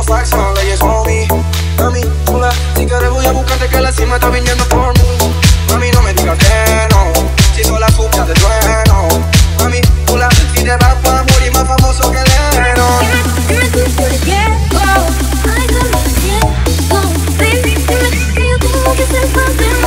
los facts son leyes, homie. Mami, chula, si quieres voy a buscarte que la cima está viniendo por mí. Mami, no me digas que no, si sola supia de trueno. Mami, chula, si te vas pa' morir más famoso que Lennon. Dime tú por qué, oh, ay, dame tiempo. Baby, dime que yo tengo que ser parte.